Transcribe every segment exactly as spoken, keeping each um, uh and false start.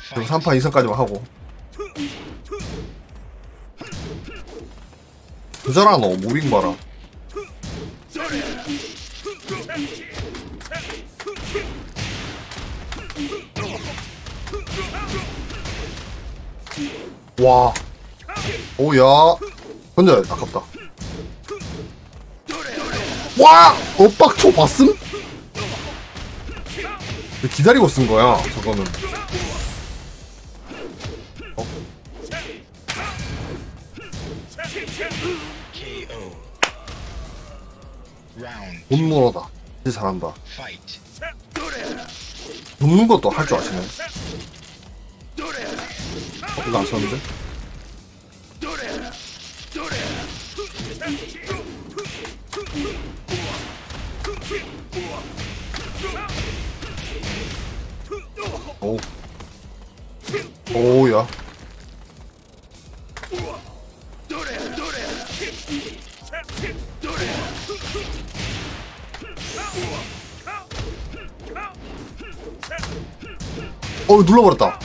그리고 삼 판 이상까지만 하고. 부자라 너 무빙 봐라. 와. 오야. 혼자 아깝다. 와! 엇박초 봤음? 기다리고 쓴 거야, 저거는. 어? 본문어다. 진짜 잘한다. 눕는 것도 할 줄 아시네. 어, 이거 안 썼는데? 오. 오야. 어, 눌러버렸다.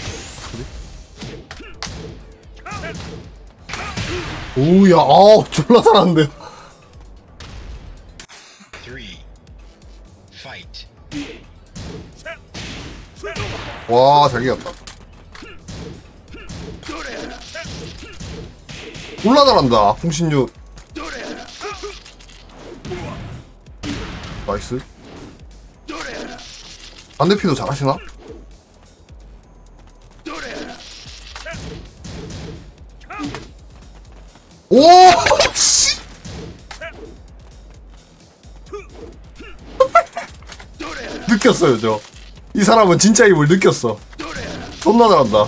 오야, 아우, 졸라 잘하는데. 와, 잘 이겼다. 졸라 잘한다, 풍신육. 나이스. 반대피도 잘하시나? 오! 씨! 느꼈어요, 저. 이 사람은 진짜 힘을 느꼈어. 존나 잘한다.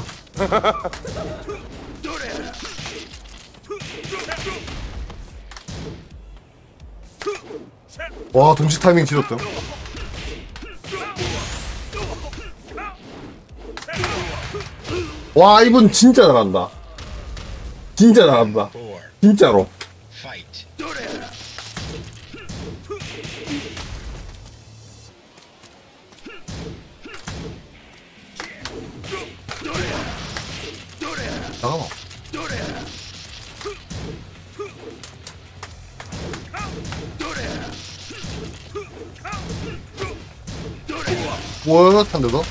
와, 동시 타이밍 지렸죠. 와, 이분 진짜 잘한다. 진짜 잘한다. 진짜로. 잠깐만. 뭐, 한대 더?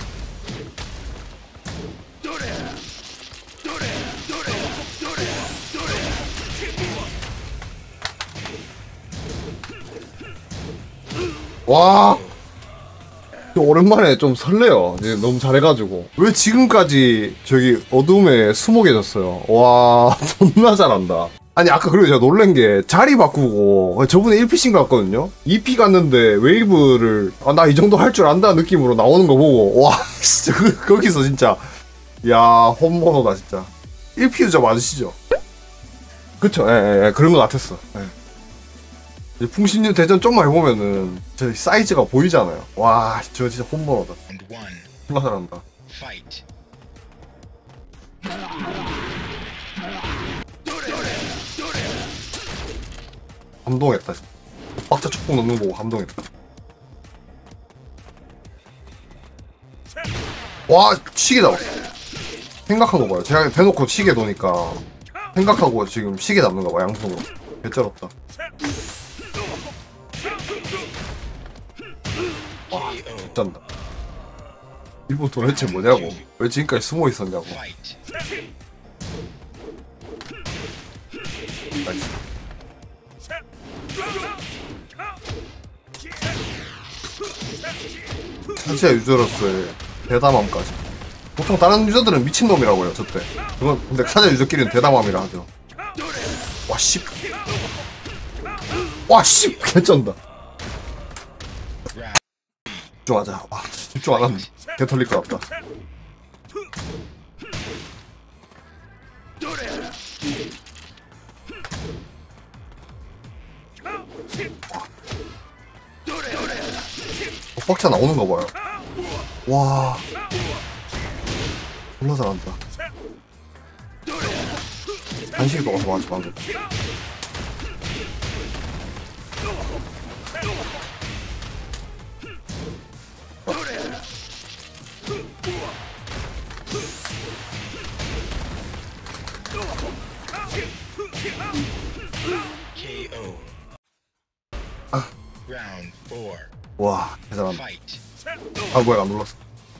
와, 오랜만에 좀 설레요. 이제 너무 잘해가지고. 왜 지금까지 저기 어둠에 숨어 계셨어요? 와, 존나 잘한다. 아니, 아까 그리고 제가 놀란 게 자리 바꾸고 저분에 일 피신 것 같거든요? 이 피 갔는데 웨이브를 아, 나 이 정도 할 줄 안다 느낌으로 나오는 거 보고 와, 진짜 그, 거기서 진짜 야, 홈모노다 진짜. 일 피 유저 맞으시죠? 그쵸, 예, 예, 예, 그런 것 같았어. 예. 풍신유 대전 좀만 해보면은 저 사이즈가 보이잖아요. 와, 저 진짜 홈모노다. 존나 잘한다. 감동했다 진짜. 박자 축복 넣는 거 보고 감동했다. 와, 시계 잡았어. 생각한 거 봐요. 제가 대놓고 시계 도니까 생각하고 지금 시계 잡는 거 봐, 양손으로. 개쩔었다. 와, 짠다. 이분 도대체 뭐냐고. 왜 지금까지 숨어 있었냐고. 나이스. 사치야 유저로서의 대담함까지. 보통 다른 유저들은 미친놈이라고 해요, 저때. 그건 근데 사자 유저끼리는 대담함이라 하죠. 와, 씨. 와, 씨. 개쩐다. 집중하자. 와, 집중 안 하면 개 털릴 것 같다. 뻑차 나오는 거 봐요. 와, 졸라 잘한다. 간식이 먹어서 맞지 방금. 케이오. 아. Round four. 와 대단하다. Fight. 아 뭐야 안 눌렀어.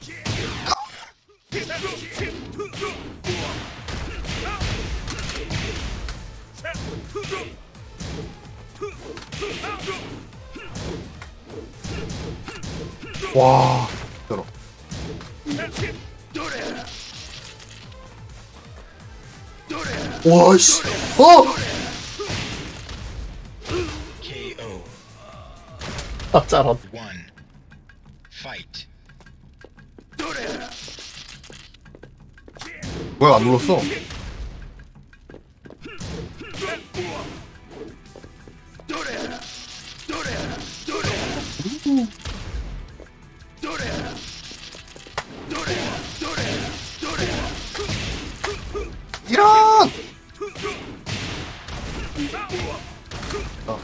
와 들어. 와씨 어! 케이오. 아 짜라. One. Fight. 뭐야 안 눌렀어. 이런! 아.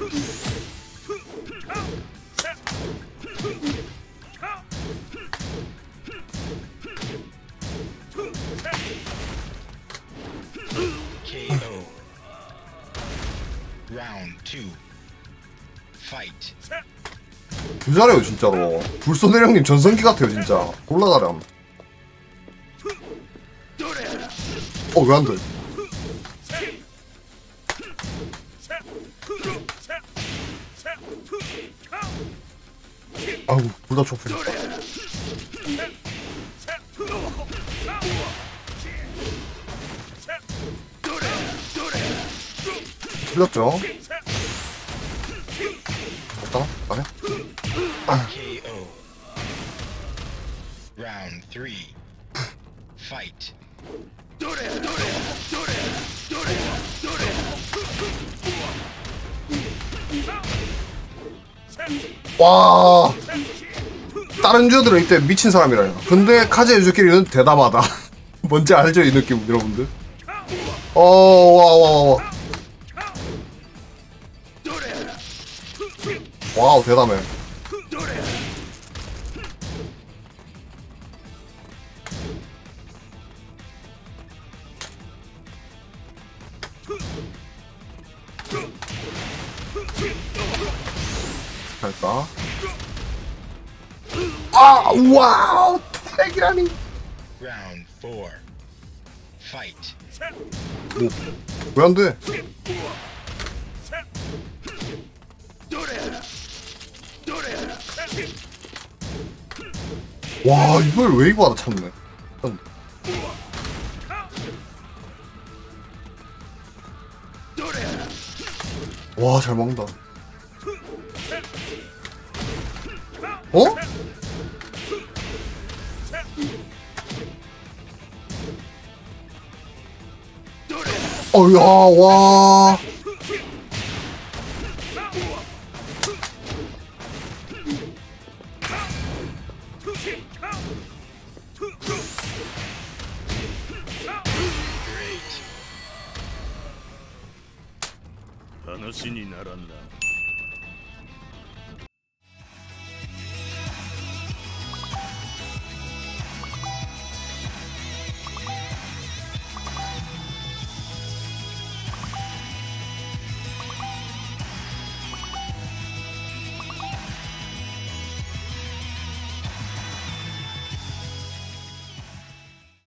케이오. Round two. Fight. 개 잘해요 진짜로. 불소내 형님 전성기 같아요 진짜. 졸라 잘함. 어 왜 안 돼? 아우 둘 다 좁혀졌다. 틀렸죠? 됐다? 가네? 케이오. Round three. Fight. 와 다른 주들은 이때 미친 사람이라요. 근데 카제 유저끼리는 대담하다. 뭔지 알죠 이 느낌 여러분들? 어와와와 와우 대담해. 잘까? 아 와우 택이라니. Round four. Fight. 왜 안 돼? 와 이걸 웨이브 하다 참네. 와 잘 먹는다. 어? 어야 와. Great. 話にならんな。